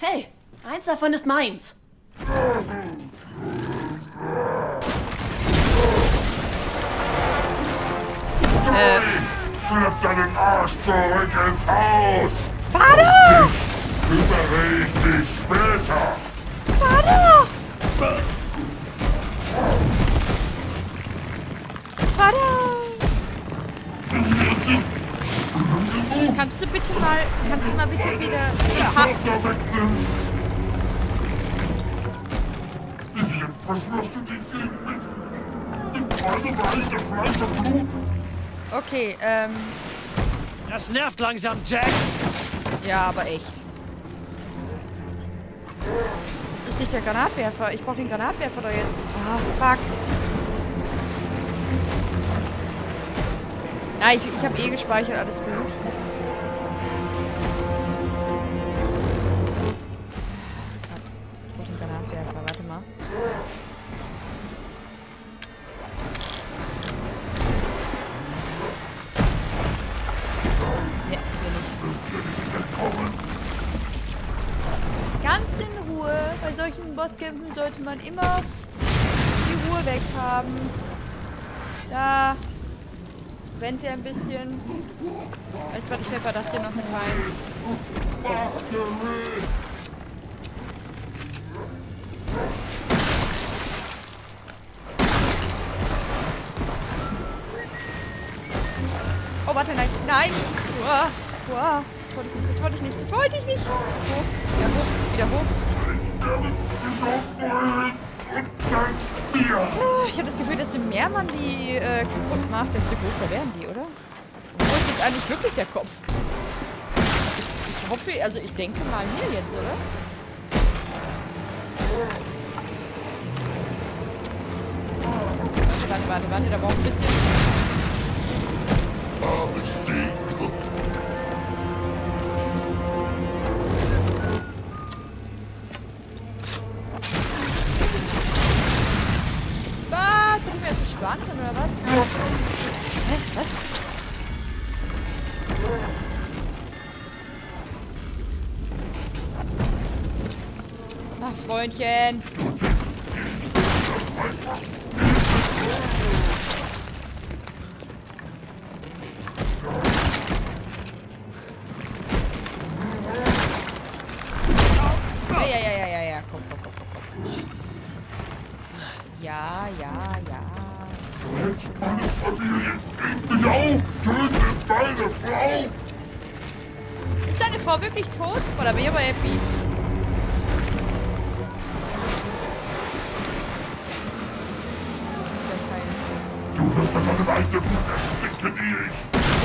Hey, eins davon ist meins. Schlepp deinen Arsch zurück ins Haus! Vater! Kümmere ich mich später! Vater! Vater! Es ist Kannst du mal bitte wieder... Tochter wegnimmst! Was wirst du dich gegen mich? Mit meinem eigenen Fleisch und Blut? Okay, Das nervt langsam, Jack. ja, aber echt. Das ist nicht der Granatwerfer. Ich brauche den Granatwerfer doch jetzt. Ah, fuck. Ja, ich habe eh gespeichert, alles gut. Ich brauche den Granatwerfer, warte mal. Ne, will nicht. Ganz in Ruhe. Bei solchen Bosskämpfen sollte man immer die Ruhe weg haben. Da rennt er ein bisschen. Weißt du was, ich pfeffer das hier noch mit rein. Oh, warte, nein, nein! Uah, uah. Das wollte ich nicht, das wollte ich nicht! Hoch, wieder hoch. Oh, ich habe das Gefühl, desto mehr man die kaputt macht, desto größer werden die, oder? Wo ist jetzt eigentlich wirklich der Kopf? Ich hoffe, also ich denke mal hier jetzt, oder? Warte, da braucht ein bisschen... Was? Hätte ich mir jetzt nicht sparen können, oder was? Hä? Was? Ach, Freundchen. Ja. Komm. Ja. Du hältst meine Familie gegen mich auf! Tötest meine Frau! Ist deine Frau wirklich tot? Oder bin ich aber happy? Du wirst von deinem eigenen Blut erstinken, wie ich!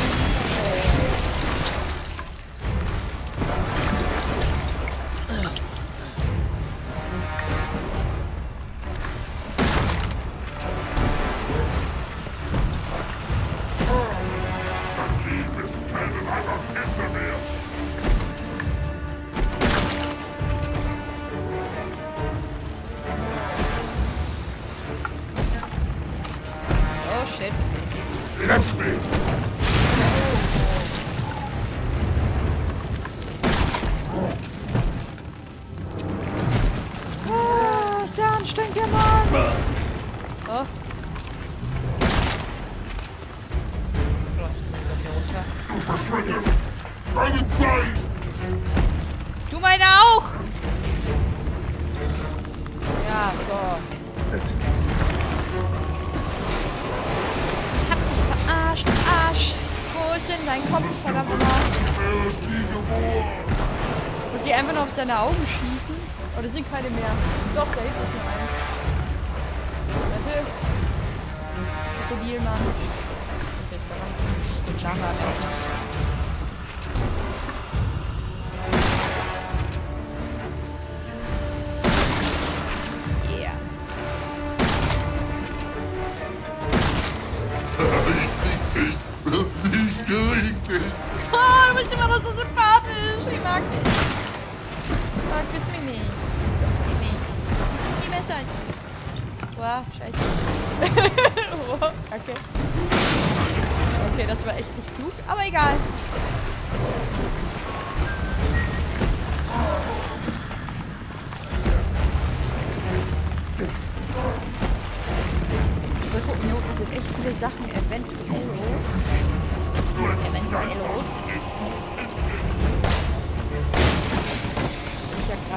Oh shit. Lass mich! Oh, ist der anstrengend, der Mann. Oh. Du verschwendest deine Zeit! Du meine auch! Ja, so. Ich hab dich verarscht, Arsch. Wo ist denn dein Kopf, verdammt nochmal? Er ist wie geboren! Muss ich einfach nur auf seine Augen schießen? Oder sind keine mehr? Doch, da hinten ist noch einer. Warte. Krokodilmann. Jetzt schlafen wir am ersten. Ich krieg dich! Oh, du bist immer noch so sympathisch. Ich mag dich. Oh, küss mich nicht. Gib mich. Die Messer ist. Wow, scheiße. Oh, kacke. Okay, das war echt nicht klug, aber egal.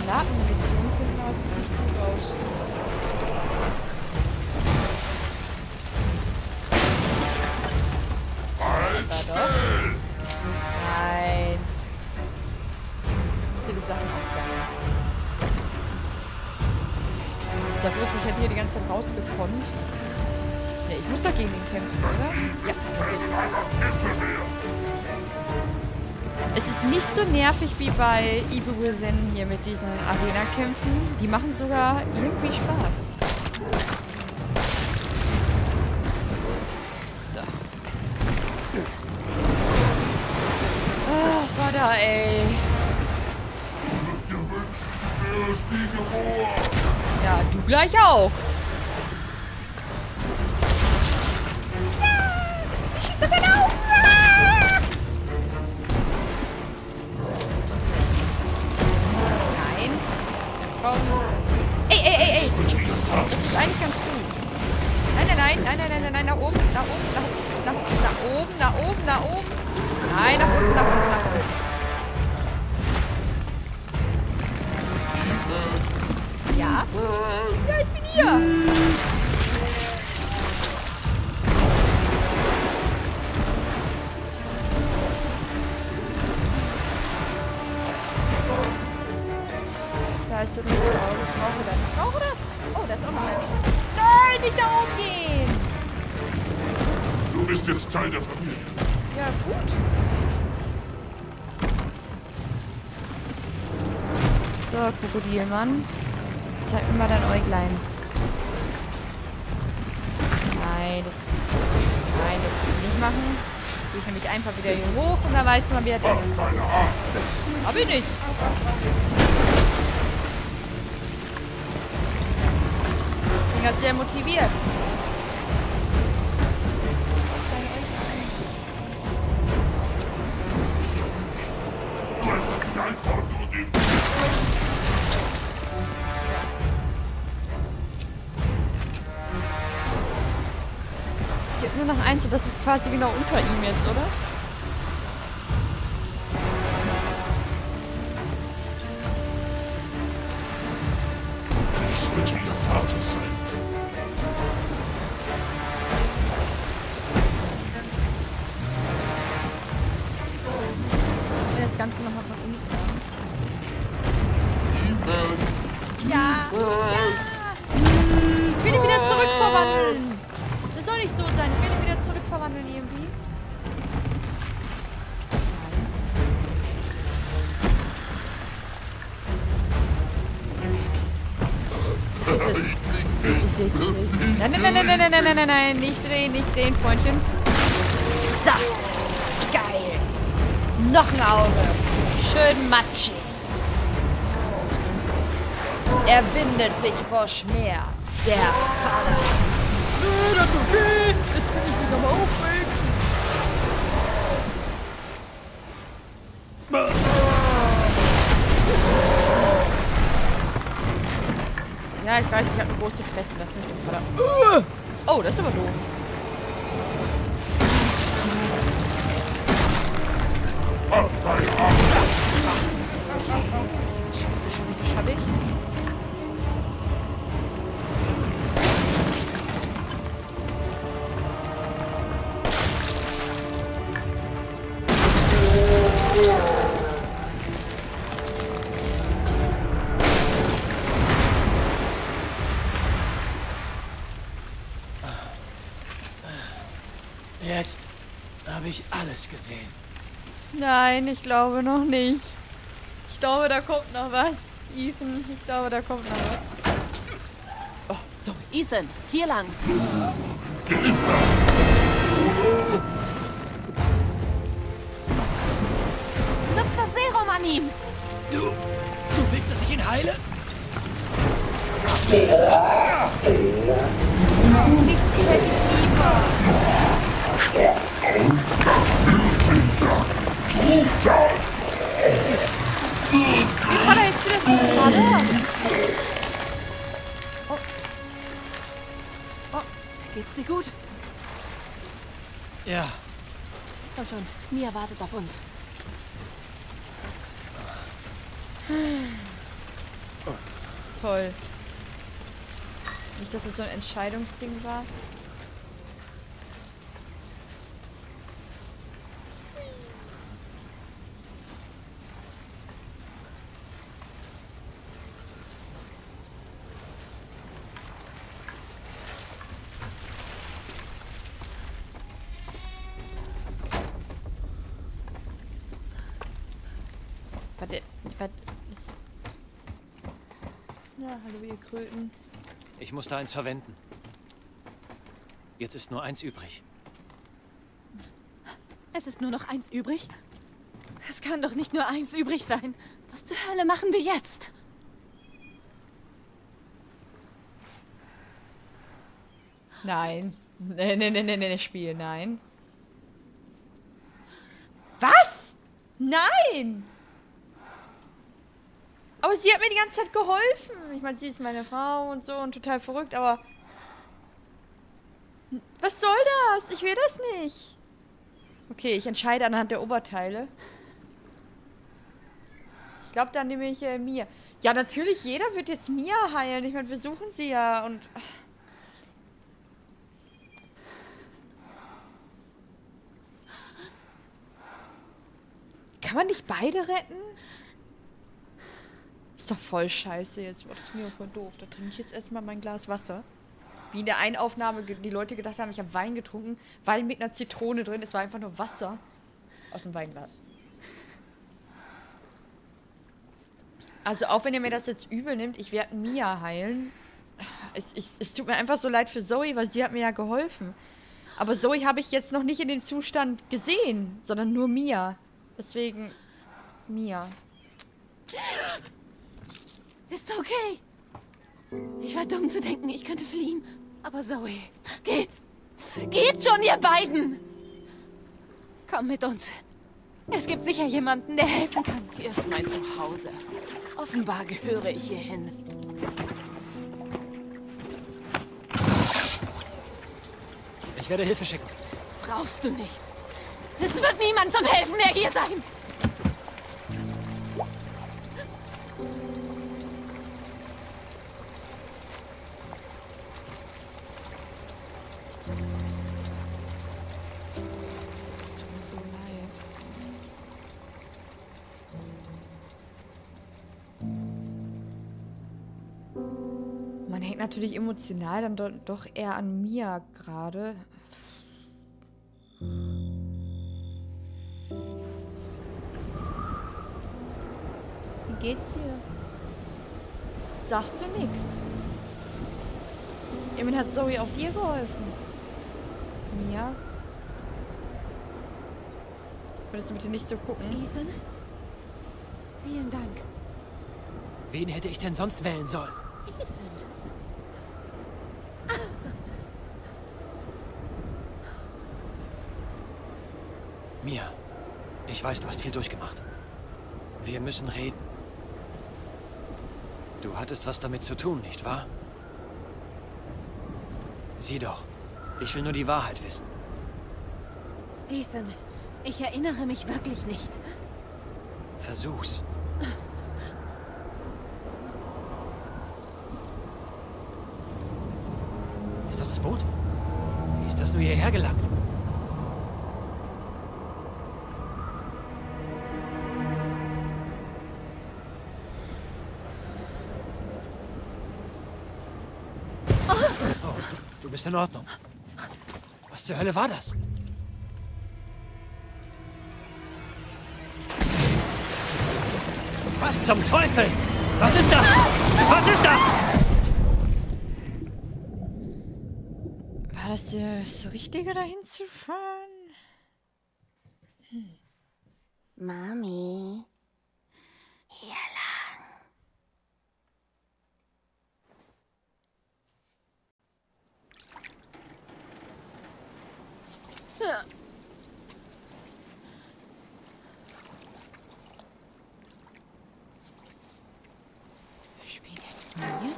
Granatenmunition finden wir aus, sieht nicht gut aus. Halt still! Nein. Ich muss dir die Sachen absagen. Sag bloß, ich hätte hier die ganze Zeit rausgekonnt. Ja, ich muss doch gegen den kämpfen, oder? Ja, es ist nicht so nervig wie bei Evil Within hier mit diesen Arena-Kämpfen. Die machen sogar irgendwie Spaß. So. Ach, Vater, ey. Du müsst dir wünschen, du wärst nie geboren. Ja, du gleich auch. Ich schieße den auf. Nein. Ja, komm. Ey. Das ist eigentlich ganz gut. Nein, nach oben. Nach oben. Nein, nach unten. Ja? Ja, ich bin hier. Da ist das nächste Auto. Ich brauche das. Oh, da ist auch noch ein. Nein, nicht da oben gehen. Du bist jetzt Teil der Familie. Ja, gut. So, Krokodilmann. Zeig mir mal dein Äuglein. Nein, das kann ich nicht machen. Gehe ich nämlich einfach wieder hier hoch und dann weißt du mal, wer das ist. Hab ich nicht. Ich bin ganz sehr motiviert. Einfach nur den... Es gibt nur noch eins und das ist quasi genau unter ihm jetzt, oder? Das wird ihr Vater sein. Ich will das Ganze nochmal von unten machen. Ja! Ich will ihn wieder zurückverwandeln! Das soll nicht so sein. Ich will ihn wieder zurückverwandeln irgendwie. Ich seh's. Nein. Nicht drehen, Freundchen. So. Geil. Noch ein Auge. Schön matschig. Er windet sich vor Schmerz. Der Vater. Das tut weh. Jetzt kann ich mich nochmal aufregen. Ja, ich weiß, ich habe eine große Fresse. Lass mich den Vater. Oh, das ist aber doof. Schaff ich. Jetzt habe ich alles gesehen. Nein, ich glaube noch nicht. Ich glaube, da kommt noch was. Ethan, ich glaube, da kommt noch was. Oh, so, Ethan, hier lang. Nutzt das Serum an ihm. Du willst, dass ich ihn heile? Nichts hätte ich lieber. Das fühlt sich nach Brutal. Wie kann er jetzt wieder zum Vater? Oh. Geht's dir gut? Ja. Komm schon, Mia wartet auf uns. Toll. Nicht, dass es so ein Entscheidungsding war. Warte. Na, hallo ihr Kröten. Ich muss da eins verwenden. Jetzt ist nur eins übrig. Es ist nur noch eins übrig? Es kann doch nicht nur eins übrig sein. Was zur Hölle machen wir jetzt? Nein. Nee, Spiel, nein. Was? Nein! Aber sie hat mir die ganze Zeit geholfen. Ich meine, sie ist meine Frau und so und total verrückt, aber... Was soll das? Ich will das nicht. Okay, ich entscheide anhand der Oberteile. Ich glaube, dann nehme ich Mia. Ja, natürlich, jeder wird jetzt Mia heilen. Ich meine, wir suchen sie ja und... Kann man nicht beide retten? Ist doch voll scheiße jetzt. Das ist mir voll doof. Da trinke ich jetzt erstmal mein Glas Wasser. Wie in der einen Aufnahme die Leute gedacht haben, ich habe Wein getrunken. Wein mit einer Zitrone drin. Es war einfach nur Wasser aus dem Weinglas. Also auch wenn ihr mir das jetzt übel nimmt, ich werde Mia heilen. Es tut mir einfach so leid für Zoe, weil sie hat mir ja geholfen. Aber Zoe habe ich jetzt noch nicht in dem Zustand gesehen, sondern nur Mia. Deswegen Mia. Ist okay. Ich war dumm zu denken, ich könnte fliehen. Aber Zoe, geht. Geht schon, ihr beiden. Komm mit uns. Es gibt sicher jemanden, der helfen kann. Hier ist mein Zuhause. Offenbar gehöre ich hier hin. Ich werde Hilfe schicken. Brauchst du nicht. Es wird niemand zum Helfen mehr hier sein. Man hängt natürlich emotional dann doch eher an Mia gerade. Wie geht's dir? Sagst du nix? Immerhin hat Zoe auch dir geholfen. Mia? Würdest du bitte nicht so gucken? Ethan? Vielen Dank. Wen hätte ich denn sonst wählen sollen? Mia, ich weiß, du hast viel durchgemacht. Wir müssen reden. Du hattest was damit zu tun, nicht wahr? Sieh doch, ich will nur die Wahrheit wissen. Ethan, ich erinnere mich wirklich nicht. Versuch's. Ist das das Boot? Wie ist das nur hierher gelangt? Oh, du bist in Ordnung. Was zur Hölle war das? Was zum Teufel? Was ist das? Was ist das? War das das Richtige, dahin zu fahren? Mami. Hier lang. Ja. Wir spielen jetzt Mia.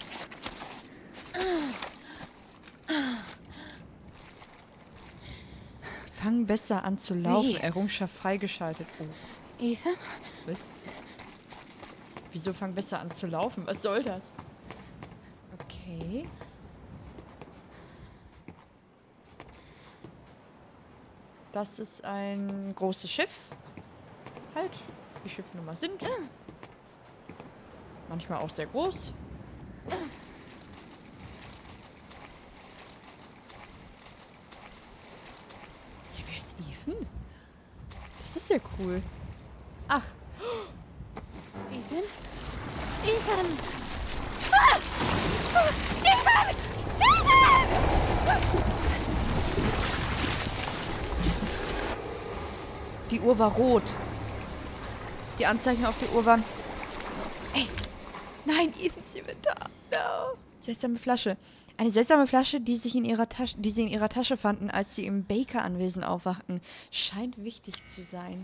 Fangen besser an zu laufen. Wie? Errungenschaft freigeschaltet. Oh. Ethan? Was? Wieso fang besser an zu laufen? Was soll das? Okay. Das ist ein großes Schiff. Halt, wie Schiffe nun mal sind. Manchmal auch sehr groß. Sind wir jetzt Ethan? Das ist ja cool. Ach. Ethan? Ethan! Ah! Ah! Ethan! Ethan! Die Uhr war rot. Die Anzeichen auf der Uhr waren... Ey! Nein, Ethans Inventar. No. Seltsame Flasche. Eine seltsame Flasche, die sie in ihrer Tasche fanden, als sie im Baker-Anwesen aufwachten. Scheint wichtig zu sein.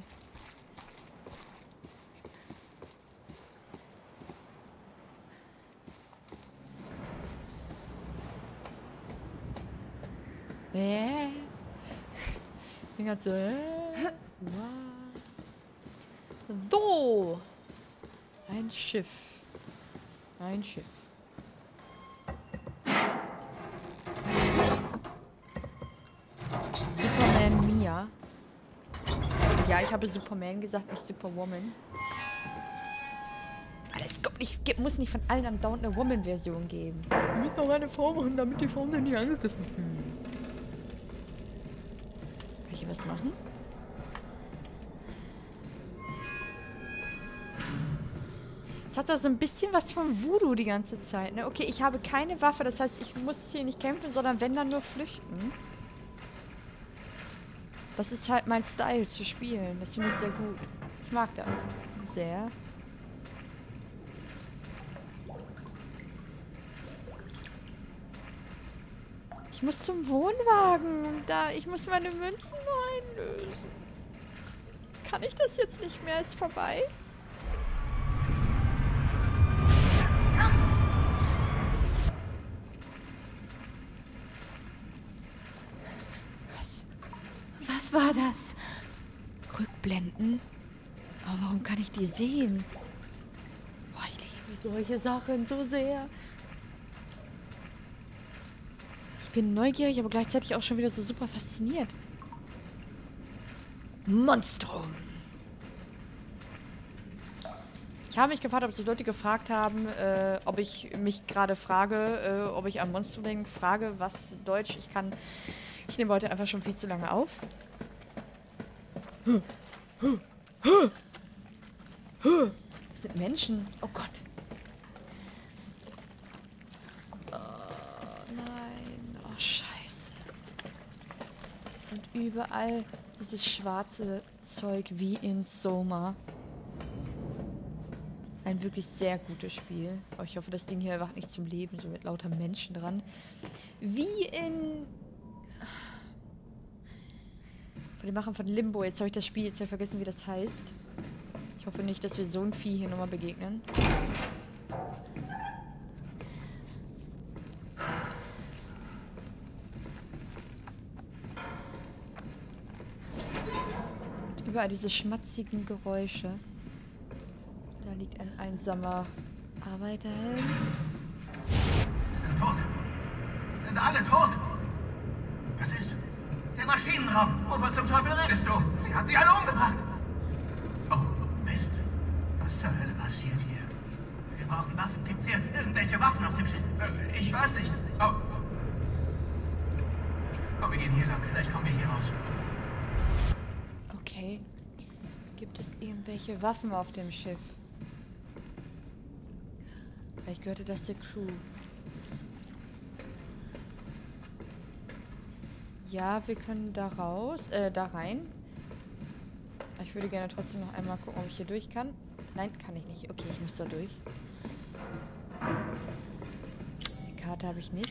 Ich bin grad so... Wow. So. Ein Schiff. Ein Schiff. Superman Mia. Ja, ich habe Superman gesagt, nicht Superwoman. Es muss nicht von allen andauernd eine Woman-Version geben. Wir müssen auch eine Frau machen, damit die Frauen sich nicht angegriffen fühlen. Kann ich hier was machen? Es hat doch so ein bisschen was von Voodoo die ganze Zeit, ne? Okay, ich habe keine Waffe, das heißt, ich muss hier nicht kämpfen, sondern wenn, dann nur flüchten. Das ist halt mein Style zu spielen. Das finde ich sehr gut. Ich mag das. Sehr. Ich muss zum Wohnwagen. Ich muss meine Münzen einlösen. Kann ich das jetzt nicht mehr? Ist vorbei? Was war das? Rückblenden? Aber warum kann ich die sehen? Boah, ich liebe solche Sachen so sehr. Ich bin neugierig, aber gleichzeitig auch schon wieder so super fasziniert. Monstrum. Ich habe mich gefragt, ob sich Leute gefragt haben, ob ich mich gerade frage, ob ich am Monstrum denke, frage, was Deutsch ich kann. Ich nehme heute einfach schon viel zu lange auf. Das sind Menschen. Oh Gott. Oh nein. Oh Scheiße. Und überall dieses schwarze Zeug wie in Soma. Ein wirklich sehr gutes Spiel. Oh, ich hoffe, das Ding hier erwacht nicht zum Leben, so mit lauter Menschen dran. Wie in... Von den Machern von Limbo. Jetzt habe ich das Spiel, jetzt habe ich vergessen, wie das heißt. Ich hoffe nicht, dass wir so ein Vieh hier nochmal begegnen. Und überall diese schmatzigen Geräusche. Da liegt ein einsamer Arbeiterhelm. Sie sind tot. Sie sind alle tot. Was ist? Der Maschinenraum. Wovon zum Teufel redest du? Sie hat sie alle umgebracht. Oh, Mist. Was zur Hölle passiert hier? Wir brauchen Waffen. Gibt's hier irgendwelche Waffen auf dem Schiff? Ich weiß nicht. Oh. Komm, wir gehen hier lang. Vielleicht kommen wir hier raus. Okay. Gibt es irgendwelche Waffen auf dem Schiff? Vielleicht gehörte das der Crew. Ja, wir können da raus, da rein. Ich würde gerne trotzdem noch einmal gucken, ob ich hier durch kann. Nein, kann ich nicht. Okay, ich muss da durch. Die Karte habe ich nicht.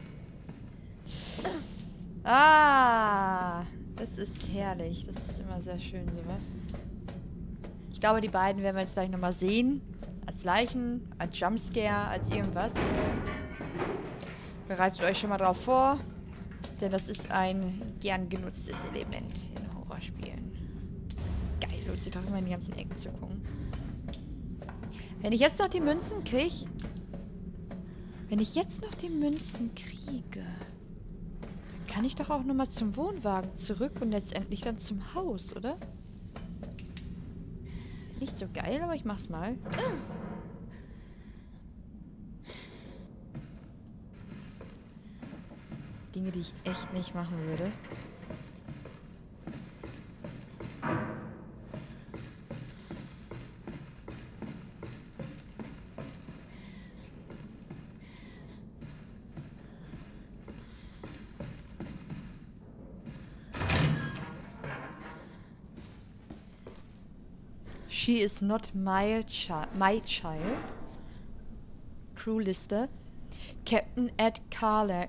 Ah, das ist herrlich. Das ist immer sehr schön, sowas. Ich glaube, die beiden werden wir jetzt gleich nochmal sehen. Als Leichen, als Jumpscare, als irgendwas. Bereitet euch schon mal drauf vor. Denn das ist ein gern genutztes Element in Horrorspielen. Geil, lohnt sich doch immer in die ganzen Ecken zu gucken. Wenn ich jetzt noch die Münzen kriege... Wenn ich jetzt noch die Münzen kriege... Kann ich doch auch nochmal zum Wohnwagen zurück und letztendlich dann zum Haus, oder? Nicht so geil, aber ich mach's mal. Dinge, die ich echt nicht machen würde. She is not my child. Crewliste. Captain Ed Carlyle.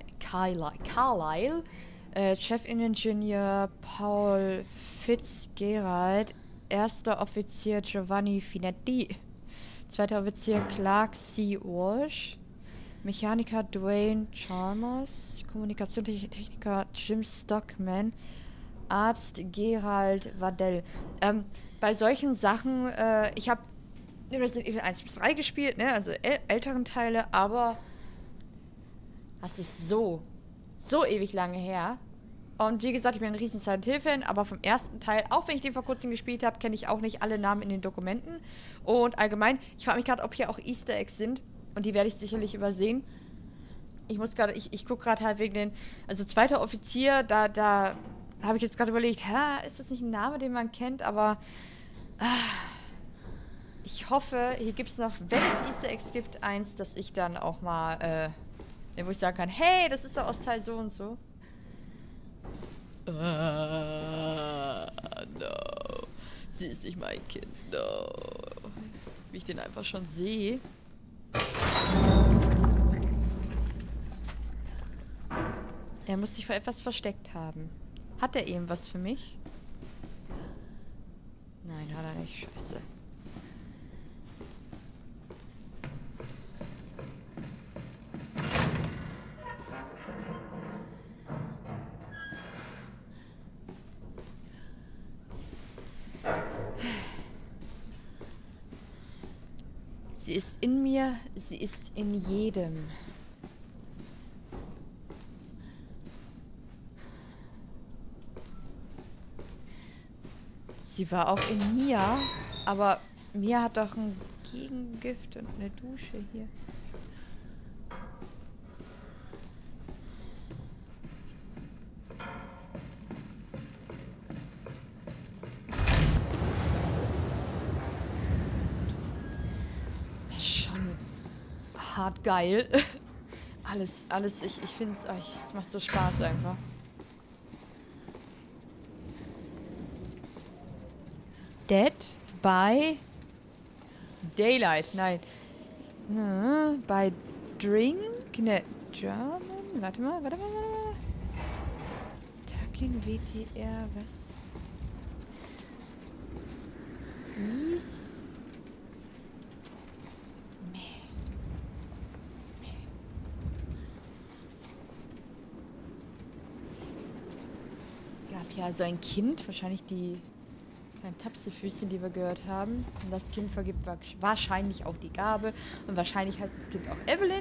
Chefingenieur Paul Fitzgerald. Erster Offizier Giovanni Finetti. Zweiter Offizier Clark C. Walsh. Mechaniker Dwayne Chalmers. Kommunikationstechniker Jim Stockman. Arzt Gerald Waddell. Bei solchen Sachen, ich habe Resident Evil 1 bis 3 gespielt, ne, also älteren Teile, aber das ist so ewig lange her. Und wie gesagt, ich bin ein riesen Silent Hill-Fan, aber vom ersten Teil, auch wenn ich den vor kurzem gespielt habe, kenne ich auch nicht alle Namen in den Dokumenten. Und allgemein, ich frage mich gerade, ob hier auch Easter Eggs sind. Und die werde ich sicherlich übersehen. Ich muss gerade, ich gucke gerade halt wegen den, also zweiter Offizier, da habe ich jetzt gerade überlegt, ist das nicht ein Name, den man kennt, aber ich hoffe, hier gibt es noch, wenn es Easter Eggs gibt, eins, dass ich dann auch mal, wo ich sagen kann, hey, das ist doch aus Teil so und so. No. Sie ist nicht mein Kind, no. Wie ich den einfach schon sehe. Er muss sich vor etwas versteckt haben. Hat er eben was für mich? Nein, hat er nicht. Scheiße. Sie ist in mir, sie ist in jedem. Sie war auch in Mia, aber Mia hat doch ein Gegengift und eine Dusche hier. Das ist schon hart geil. alles, ich finde es, es macht so Spaß einfach. Dead by Daylight, nein. By Drink, ne, German, warte mal. Takin WTR, was? Is? Es gab ja so ein Kind, wahrscheinlich die Tapsefüßchen, die wir gehört haben. Und das Kind vergibt wahrscheinlich auch die Gabe. Und wahrscheinlich heißt das Kind auch Evelyn.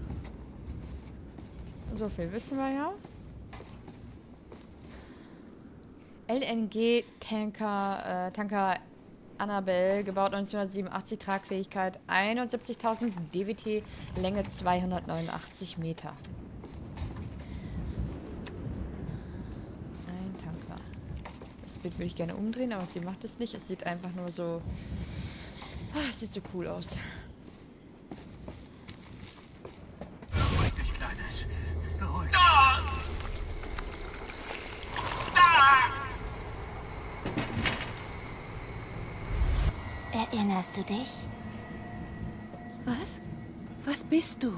So viel wissen wir ja. LNG-Tanker Annabelle, gebaut 1987, Tragfähigkeit 71.000 DWT, Länge 289 Meter. Bild würde ich gerne umdrehen, aber sie macht es nicht. Es sieht einfach nur so... es sieht so cool aus. Beruhig dich, Kleines. Beruhig dich. Da! Erinnerst du dich? Was? Was bist du?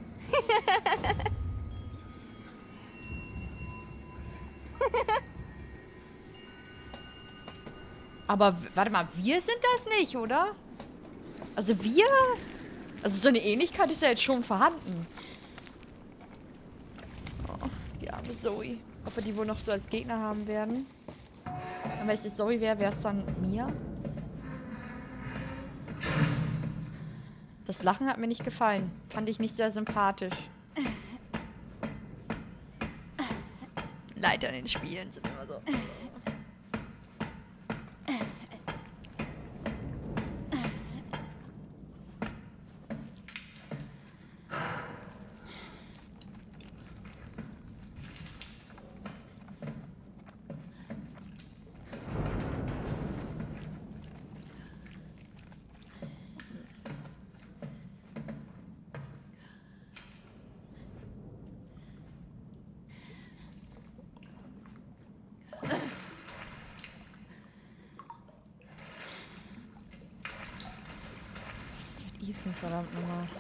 Aber warte mal, wir sind das nicht, oder? Also wir... Also so eine Ähnlichkeit ist ja jetzt schon vorhanden. Oh, die arme Zoe. Ob wir die wohl noch so als Gegner haben werden? Und wenn es die Zoe wäre, wäre es dann Mia? Das Lachen hat mir nicht gefallen. Fand ich nicht sehr sympathisch. Leiter in den Spielen sind immer so. Ethan, verdammt nochmal.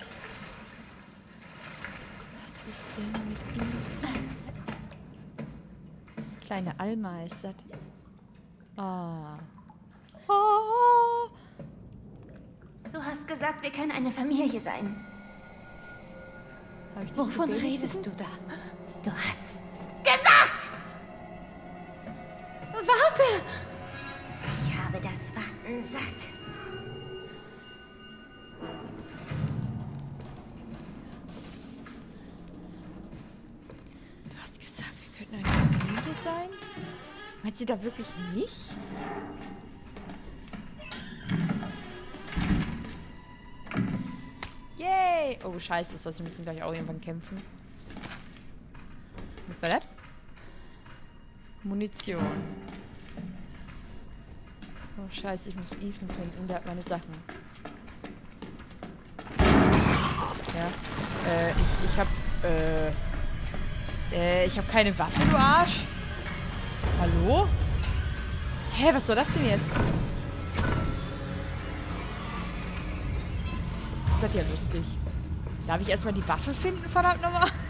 Was ist denn mit ihm? Kleine Alma ist das. Ah. Oh. Du hast gesagt, wir können eine Familie sein. Wovon redest du da? Du hast's gesagt! Warte! Ich habe das Warten satt. Du hast gesagt, wir könnten eine Familie sein? Meint sie da wirklich nicht? Yay! Oh, scheiße, das heißt, wir müssen gleich auch irgendwann kämpfen. Was war das? Munition. Oh, scheiße, ich muss Ethan finden. Der hat meine Sachen. Ja. Ich hab keine Waffe, du Arsch. Hallo? Hä, was soll das denn jetzt? Das ist ja lustig. Darf ich erstmal die Waffe finden, verdammt nochmal?